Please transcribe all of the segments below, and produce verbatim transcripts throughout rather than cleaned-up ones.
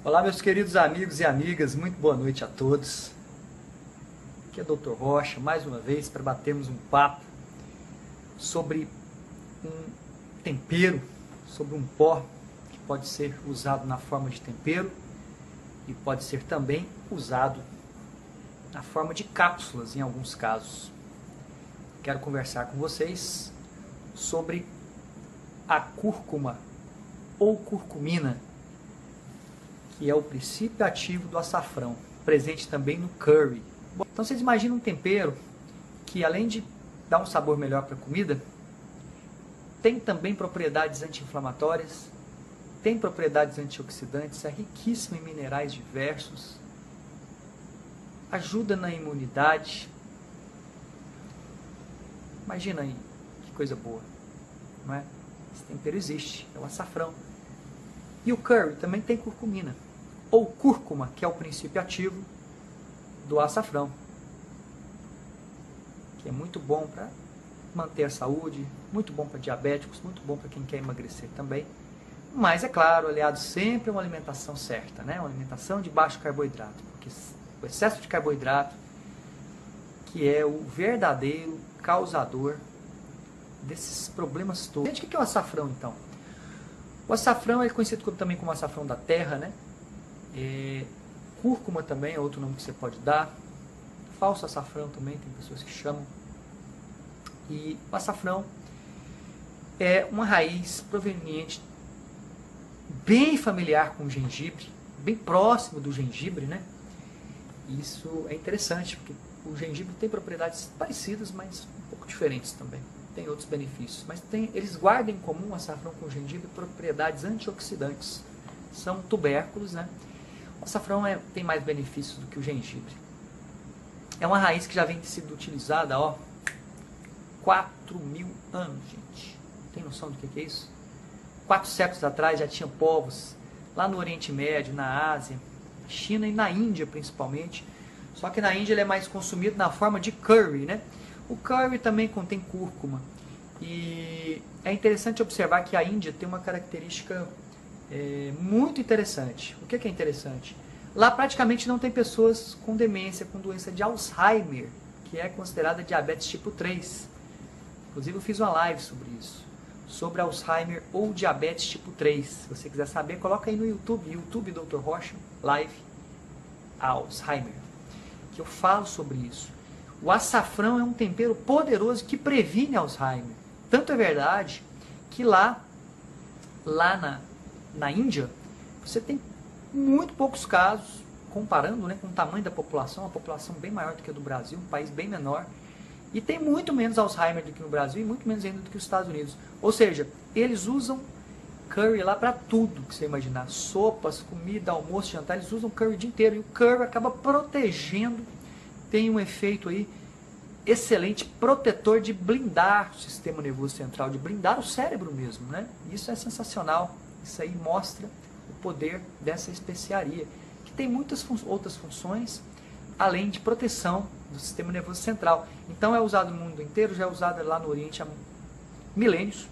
Olá, meus queridos amigos e amigas, muito boa noite a todos. Aqui é o doutor Rocha, mais uma vez, para batermos um papo sobre um tempero, sobre um pó que pode ser usado na forma de tempero e pode ser também usado na forma de cápsulas em alguns casos. Quero conversar com vocês sobre a cúrcuma ou curcumina, que é o princípio ativo do açafrão, presente também no curry. Bom, então vocês imaginam um tempero que, além de dar um sabor melhor para a comida, tem também propriedades anti-inflamatórias, tem propriedades antioxidantes, é riquíssimo em minerais diversos, ajuda na imunidade. Imagina aí, que coisa boa, não é? Esse tempero existe, é o açafrão. E o curry também tem curcumina, ou cúrcuma, que é o princípio ativo do açafrão, que é muito bom para manter a saúde, muito bom para diabéticos, muito bom para quem quer emagrecer também. Mas, é claro, aliado sempre a uma alimentação certa, né? Uma alimentação de baixo carboidrato, porque o excesso de carboidrato que é o verdadeiro causador desses problemas todos. Gente, o que é o açafrão, então? O açafrão é conhecido também como açafrão da terra, né? É, cúrcuma também é outro nome que você pode dar. Falso açafrão também, tem pessoas que chamam. E o açafrão é uma raiz proveniente, bem familiar com o gengibre, bem próximo do gengibre, né? Isso é interessante, porque o gengibre tem propriedades parecidas, mas um pouco diferentes também. Tem outros benefícios, mas tem, eles guardam em comum, o açafrão com o gengibre, propriedades antioxidantes. São tubérculos, né? O açafrão é, tem mais benefícios do que o gengibre. É uma raiz que já vem sendo utilizada, ó, quatro mil anos, gente. Tem noção do que é isso? Quatro séculos atrás já tinha povos lá no Oriente Médio, na Ásia, na China e na Índia principalmente. Só que na Índia ele é mais consumido na forma de curry, né? O curry também contém cúrcuma. E é interessante observar que a Índia tem uma característica é, muito interessante. O que é interessante? Lá praticamente não tem pessoas com demência, com doença de Alzheimer, que é considerada diabetes tipo três. Inclusive eu fiz uma live sobre isso, sobre Alzheimer ou diabetes tipo três. Se você quiser saber, coloca aí no YouTube, YouTube doutor Rocha, live Alzheimer, que eu falo sobre isso. O açafrão é um tempero poderoso que previne Alzheimer. Tanto é verdade que lá, lá na, na Índia, você tem muito poucos casos, comparando, né, com o tamanho da população, uma população bem maior do que a do Brasil, um país bem menor, e tem muito menos Alzheimer do que no Brasil e muito menos ainda do que os Estados Unidos. Ou seja, eles usam curry lá para tudo que você imaginar. Sopas, comida, almoço, jantar, eles usam curry o dia inteiro. E o curry acaba protegendo, tem um efeito aí excelente, protetor de blindar o sistema nervoso central, de blindar o cérebro mesmo, né? Isso é sensacional. Isso aí mostra o poder dessa especiaria, que tem muitas fun- outras funções, além de proteção do sistema nervoso central. Então é usado no mundo inteiro, já é usado lá no Oriente há milênios.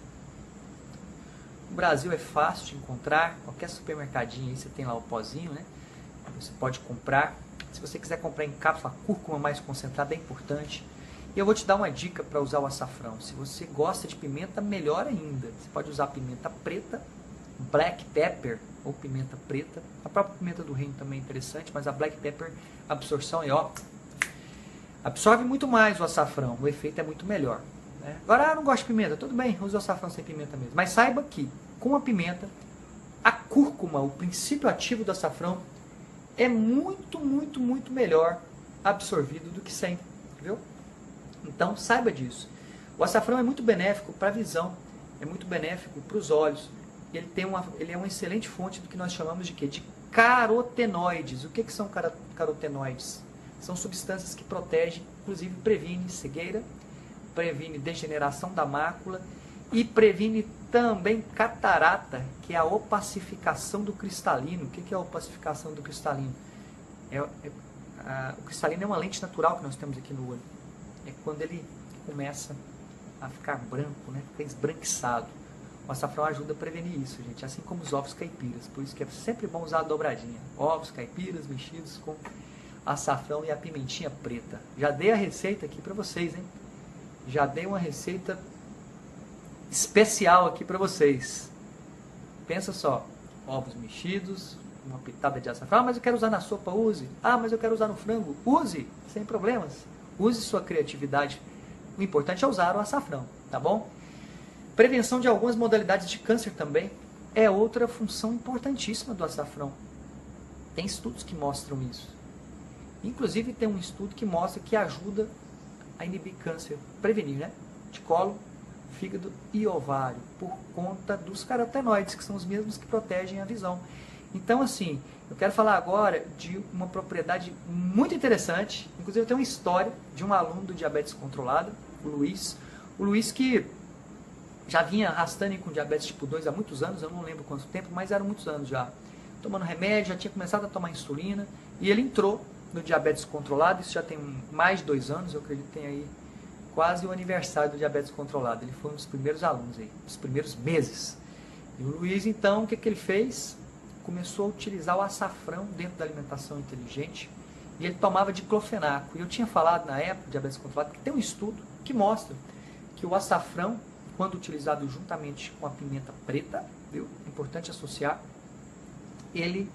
No Brasil é fácil de encontrar, qualquer supermercadinho aí você tem lá o pozinho, né? Você pode comprar. Se você quiser comprar em cápsula, a cúrcuma mais concentrada é importante. E eu vou te dar uma dica para usar o açafrão. Se você gosta de pimenta, melhor ainda. Você pode usar pimenta preta, black pepper ou pimenta preta. A própria pimenta do reino também é interessante, mas a black pepper, a absorção é ó, absorve muito mais o açafrão, o efeito é muito melhor, né? Agora, ah, não gosto de pimenta, tudo bem, use o açafrão sem pimenta mesmo. Mas saiba que, com a pimenta, a cúrcuma, o princípio ativo do açafrão, é muito, muito, muito melhor absorvido do que sem, viu? Então, saiba disso. O açafrão é muito benéfico para a visão, é muito benéfico para os olhos. Ele, tem uma, ele é uma excelente fonte do que nós chamamos de quê? De carotenoides. O que, que são carotenoides? São substâncias que protegem, inclusive previne cegueira, previne degeneração da mácula e previne também catarata, que é a opacificação do cristalino. O que, que é a opacificação do cristalino? É, é, a, o cristalino é uma lente natural que nós temos aqui no olho. É quando ele começa a ficar branco, né? Fica esbranquiçado. O açafrão ajuda a prevenir isso, gente, assim como os ovos caipiras. Por isso que é sempre bom usar a dobradinha. Ovos caipiras mexidos com açafrão e a pimentinha preta. Já dei a receita aqui para vocês, hein? Já dei uma receita especial aqui para vocês. Pensa só, ovos mexidos, uma pitada de açafrão. Ah, mas eu quero usar na sopa, use. Ah, mas eu quero usar no frango, use, sem problemas. Use sua criatividade. O importante é usar o açafrão, tá bom? Prevenção de algumas modalidades de câncer também é outra função importantíssima do açafrão. Tem estudos que mostram isso. Inclusive tem um estudo que mostra que ajuda a inibir câncer, prevenir, né? De colo, fígado e ovário, por conta dos carotenoides, que são os mesmos que protegem a visão. Então, assim, eu quero falar agora de uma propriedade muito interessante. Inclusive, eu tenho uma história de um aluno do diabetes controlado, o Luiz. O Luiz que já vinha arrastando com diabetes tipo dois há muitos anos, eu não lembro quanto tempo, mas eram muitos anos já. Tomando remédio, já tinha começado a tomar insulina, e ele entrou no diabetes controlado, isso já tem mais de dois anos, eu acredito que tem aí quase o aniversário do diabetes controlado. Ele foi um dos primeiros alunos aí, dos primeiros meses. E o Luiz, então, o que, que ele fez? Começou a utilizar o açafrão dentro da alimentação inteligente, e ele tomava diclofenaco. E eu tinha falado na época do diabetes controlado que tem um estudo que mostra que o açafrão, quando utilizado juntamente com a pimenta preta, viu? Importante associar, ele,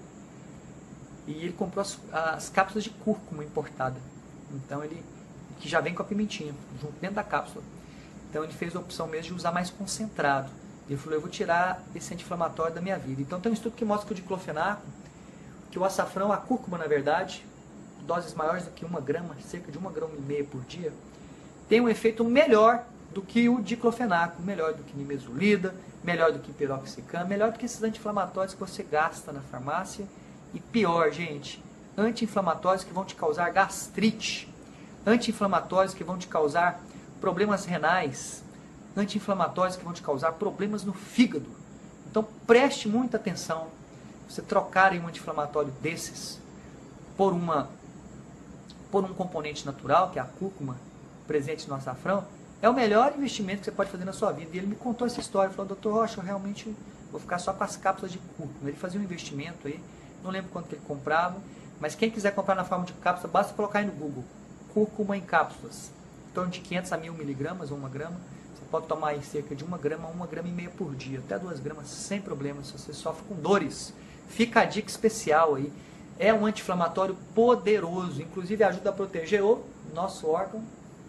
e ele comprou as, as cápsulas de cúrcuma importada, então ele, que já vem com a pimentinha, junto dentro da cápsula. Então ele fez a opção mesmo de usar mais concentrado. Ele falou, eu vou tirar esse anti-inflamatório da minha vida. Então tem um estudo que mostra que o diclofenaco, que o açafrão, a cúrcuma na verdade, doses maiores do que uma grama, cerca de uma grama e meia por dia, tem um efeito melhor do que o diclofenaco, melhor do que nimesulida, melhor do que piroxicam, melhor do que esses anti-inflamatórios que você gasta na farmácia. E pior, gente, anti-inflamatórios que vão te causar gastrite, anti-inflamatórios que vão te causar problemas renais, anti-inflamatórios que vão te causar problemas no fígado. Então preste muita atenção. Você trocar um anti-inflamatório desses por, uma, por um componente natural, que é a cúrcuma, presente no açafrão, é o melhor investimento que você pode fazer na sua vida. E ele me contou essa história, falou, doutor Rocha, eu realmente vou ficar só com as cápsulas de cúrcuma. Ele fazia um investimento aí, não lembro quanto que ele comprava, mas quem quiser comprar na forma de cápsula, basta colocar aí no Google, cúrcuma em cápsulas, em torno de quinhentos a mil miligramas ou uma grama. Você pode tomar aí cerca de uma grama a uma grama e meia por dia, até duas gramas, sem problema, se você sofre com dores. Fica a dica especial aí, é um anti-inflamatório poderoso, inclusive ajuda a proteger o nosso órgão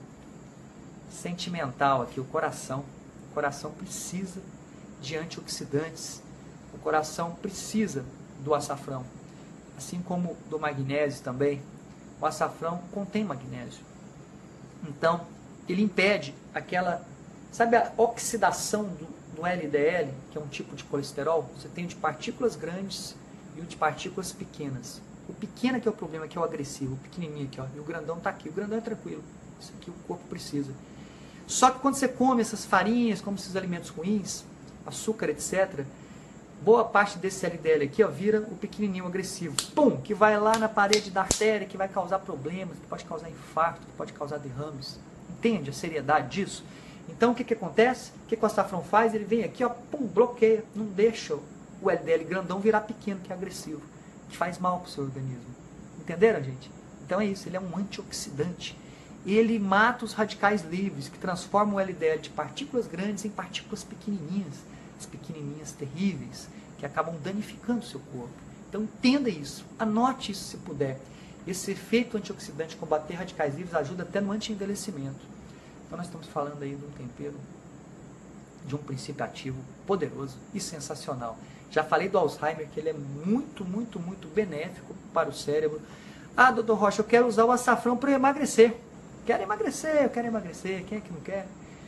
sentimental aqui, o coração. O coração precisa de antioxidantes, o coração precisa do açafrão, assim como do magnésio também. O açafrão contém magnésio, então ele impede aquela, sabe a oxidação do, do L D L, que é um tipo de colesterol. Você tem o de partículas grandes e o de partículas pequenas. O pequeno que é o problema, que é o agressivo, o pequenininho aqui, ó, e o grandão está aqui. O grandão é tranquilo, isso aqui o corpo precisa. Só que quando você come essas farinhas, come esses alimentos ruins, açúcar, etcétera, boa parte desse L D L aqui, ó, vira o pequenininho agressivo. Pum! Que vai lá na parede da artéria, que vai causar problemas, que pode causar infarto, que pode causar derrames. Entende a seriedade disso? Então o que, que acontece? O que, que o açafrão faz? Ele vem aqui, ó, pum, bloqueia, não deixa o L D L grandão virar pequeno, que é agressivo. Que faz mal para o seu organismo. Entenderam, gente? Então é isso, ele é um antioxidante. Ele mata os radicais livres, que transformam o L D L de partículas grandes em partículas pequenininhas, as pequenininhas terríveis, que acabam danificando o seu corpo. Então entenda isso, anote isso se puder. Esse efeito antioxidante, combater radicais livres, ajuda até no anti-envelhecimento. Então nós estamos falando aí de um tempero, de um princípio ativo poderoso e sensacional. Já falei do Alzheimer, que ele é muito, muito, muito benéfico para o cérebro. Ah, doutor Rocha, eu quero usar o açafrão para emagrecer. Quero emagrecer, eu quero emagrecer, quem é que não quer?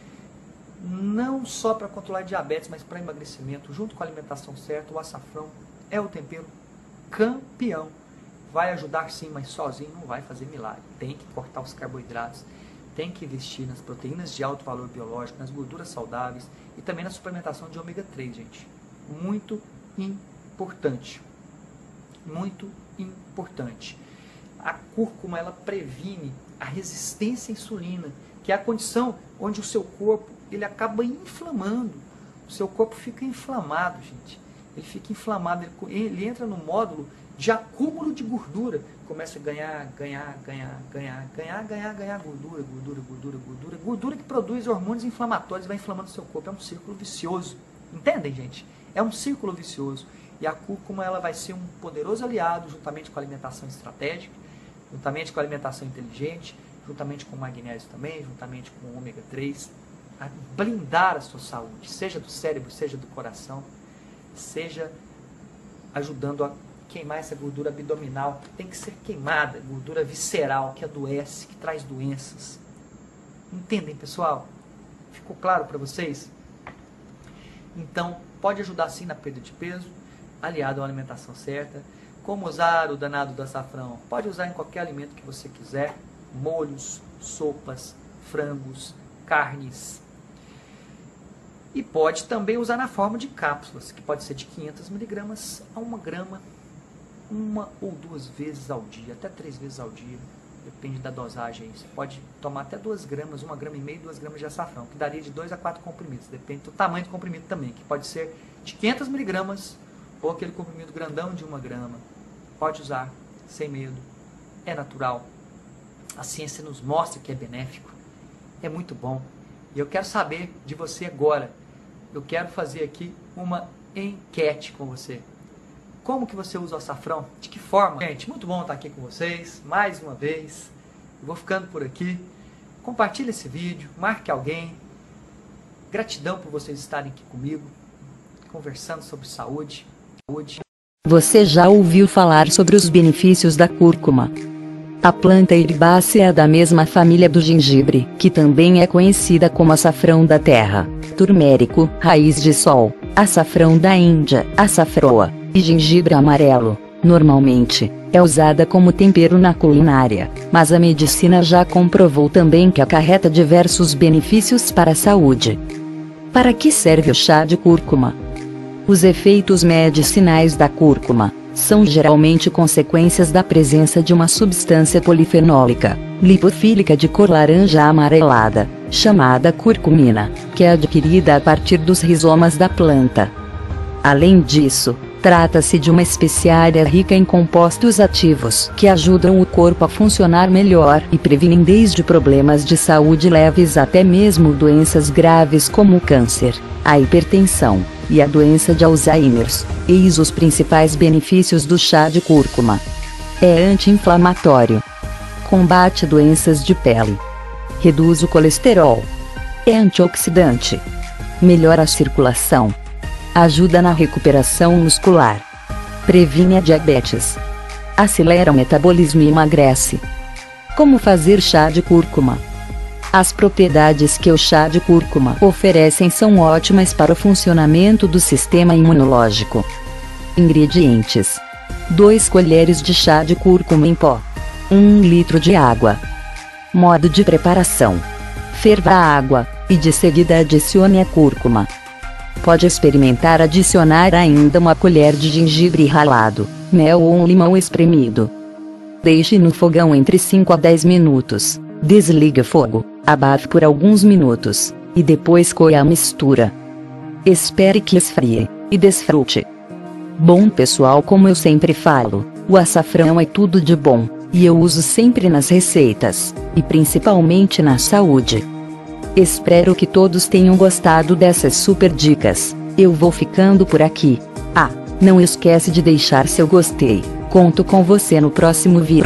Não só para controlar diabetes, mas para emagrecimento, junto com a alimentação certa, o açafrão é o tempero campeão. Vai ajudar sim, mas sozinho não vai fazer milagre. Tem que cortar os carboidratos, tem que investir nas proteínas de alto valor biológico, nas gorduras saudáveis e também na suplementação de ômega três, gente. Muito importante. Muito importante. A cúrcuma, ela previne a resistência à insulina, que é a condição onde o seu corpo ele acaba inflamando O seu corpo fica inflamado, gente. Ele fica inflamado, ele, ele entra no módulo de acúmulo de gordura. Começa a ganhar, ganhar, ganhar, ganhar, ganhar, ganhar, ganhar gordura, gordura, gordura, gordura. Gordura que produz hormônios inflamatórios, vai inflamando o seu corpo. É um círculo vicioso. Entendem, gente? É um círculo vicioso. E a cúrcuma, ela vai ser um poderoso aliado, juntamente com a alimentação estratégica, juntamente com a alimentação inteligente, juntamente com o magnésio também, juntamente com o ômega três, a blindar a sua saúde, seja do cérebro, seja do coração, seja ajudando a queimar essa gordura abdominal, que tem que ser queimada, gordura visceral, que adoece, que traz doenças. Entendem, pessoal? Ficou claro para vocês? Então, pode ajudar sim na perda de peso, aliado à alimentação certa. Como usar o danado do açafrão? Pode usar em qualquer alimento que você quiser, molhos, sopas, frangos, carnes. E pode também usar na forma de cápsulas, que pode ser de quinhentas miligramas a uma grama, uma ou duas vezes ao dia, até três vezes ao dia, depende da dosagem. Você pode tomar até duas gramas, uma grama e meia, duas gramas de açafrão, que daria de dois a quatro comprimidos, depende do tamanho do comprimido também, que pode ser de quinhentas miligramas ou aquele comprimido grandão de uma grama. Pode usar, sem medo, é natural. A ciência nos mostra que é benéfico, é muito bom. E eu quero saber de você agora. Eu quero fazer aqui uma enquete com você. Como que você usa o açafrão? De que forma? Gente, muito bom estar aqui com vocês, mais uma vez. Eu vou ficando por aqui. Compartilhe esse vídeo, marque alguém. Gratidão por vocês estarem aqui comigo, conversando sobre saúde. saúde. Você já ouviu falar sobre os benefícios da cúrcuma? A planta herbácea é da mesma família do gengibre, que também é conhecida como açafrão da terra, turmérico, raiz de sol, açafrão da Índia, açafroa, e gengibre amarelo. Normalmente, é usada como tempero na culinária, mas a medicina já comprovou também que acarreta diversos benefícios para a saúde. Para que serve o chá de cúrcuma? Os efeitos medicinais da cúrcuma são geralmente consequências da presença de uma substância polifenólica, lipofílica de cor laranja amarelada, chamada curcumina, que é adquirida a partir dos rizomas da planta. Além disso, trata-se de uma especiaria rica em compostos ativos que ajudam o corpo a funcionar melhor e previnem desde problemas de saúde leves até mesmo doenças graves como o câncer, a hipertensão e a doença de Alzheimer. Eis os principais benefícios do chá de cúrcuma. É anti-inflamatório. Combate doenças de pele. Reduz o colesterol. É antioxidante. Melhora a circulação. Ajuda na recuperação muscular. Previne a diabetes. Acelera o metabolismo e emagrece. Como fazer chá de cúrcuma? As propriedades que o chá de cúrcuma oferecem são ótimas para o funcionamento do sistema imunológico. Ingredientes: duas colheres de chá de cúrcuma em pó, um litro de água. Modo de preparação: ferva a água, e de seguida adicione a cúrcuma. Pode experimentar adicionar ainda uma colher de gengibre ralado, mel ou um limão espremido. Deixe no fogão entre cinco a dez minutos. Desligue o fogo, abafe por alguns minutos, e depois coe a mistura. Espere que esfrie, e desfrute. Bom pessoal, como eu sempre falo, o açafrão é tudo de bom, e eu uso sempre nas receitas, e principalmente na saúde. Espero que todos tenham gostado dessas super dicas. Eu vou ficando por aqui. Ah, não esquece de deixar seu gostei. Conto com você no próximo vídeo.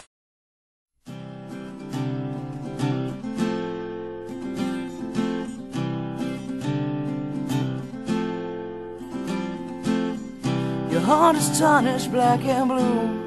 Your heart is tarnished black and blue.